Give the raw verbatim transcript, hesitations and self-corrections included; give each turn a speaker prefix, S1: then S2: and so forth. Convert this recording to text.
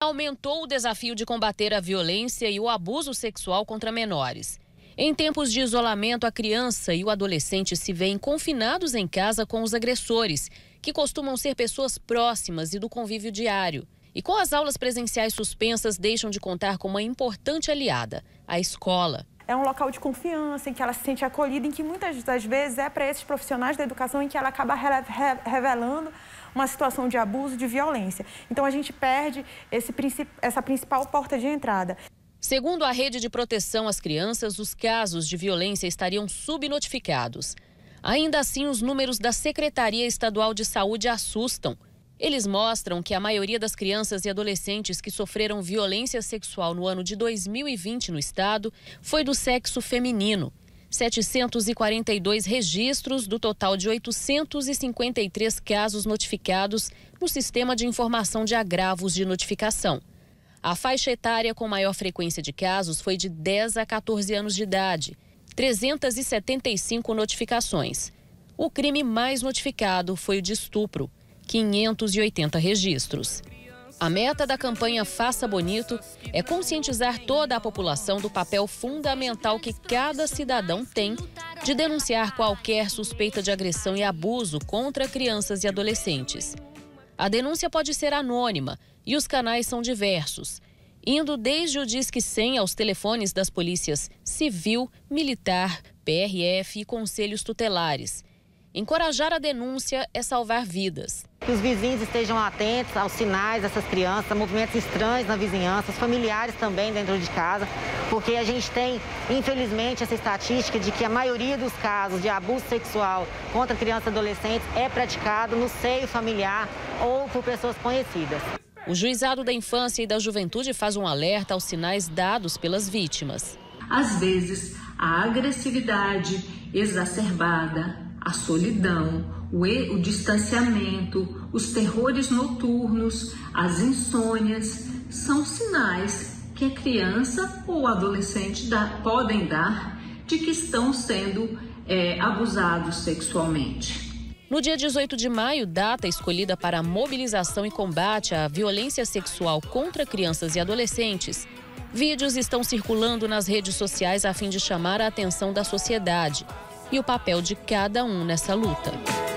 S1: Aumentou o desafio de combater a violência e o abuso sexual contra menores. Em tempos de isolamento, a criança e o adolescente se veem confinados em casa com os agressores, que costumam ser pessoas próximas e do convívio diário. E com as aulas presenciais suspensas, deixam de contar com uma importante aliada, a escola.
S2: É um local de confiança, em que ela se sente acolhida, em que muitas das vezes é para esses profissionais da educação em que ela acaba revelando uma situação de abuso, de violência. Então a gente perde esse, essa principal porta de entrada.
S1: Segundo a Rede de Proteção às Crianças, os casos de violência estariam subnotificados. Ainda assim, os números da Secretaria Estadual de Saúde assustam. Eles mostram que a maioria das crianças e adolescentes que sofreram violência sexual no ano de dois mil e vinte no estado foi do sexo feminino. setecentos e quarenta e dois registros do total de oitocentos e cinquenta e três casos notificados no Sistema de Informação de Agravos de Notificação. A faixa etária com maior frequência de casos foi de dez a quatorze anos de idade, trezentas e setenta e cinco notificações. O crime mais notificado foi o de estupro, quinhentos e oitenta registros. A meta da campanha Faça Bonito é conscientizar toda a população do papel fundamental que cada cidadão tem de denunciar qualquer suspeita de agressão e abuso contra crianças e adolescentes. A denúncia pode ser anônima e os canais são diversos, indo desde o Disque cem aos telefones das polícias civil, militar, P R F e conselhos tutelares. Encorajar a denúncia é salvar vidas.
S3: Que os vizinhos estejam atentos aos sinais dessas crianças, a movimentos estranhos na vizinhança, os familiares também dentro de casa, porque a gente tem, infelizmente, essa estatística de que a maioria dos casos de abuso sexual contra crianças e adolescentes é praticado no seio familiar ou por pessoas conhecidas.
S1: O Juizado da Infância e da Juventude faz um alerta aos sinais dados pelas vítimas.
S4: Às vezes, a agressividade exacerbada, a solidão, o, o distanciamento, os terrores noturnos, as insônias, são sinais que a criança ou o adolescente dá, podem dar de que estão sendo é, abusados sexualmente.
S1: No dia dezoito de maio, data escolhida para a mobilização e combate à violência sexual contra crianças e adolescentes, vídeos estão circulando nas redes sociais a fim de chamar a atenção da sociedade e o papel de cada um nessa luta.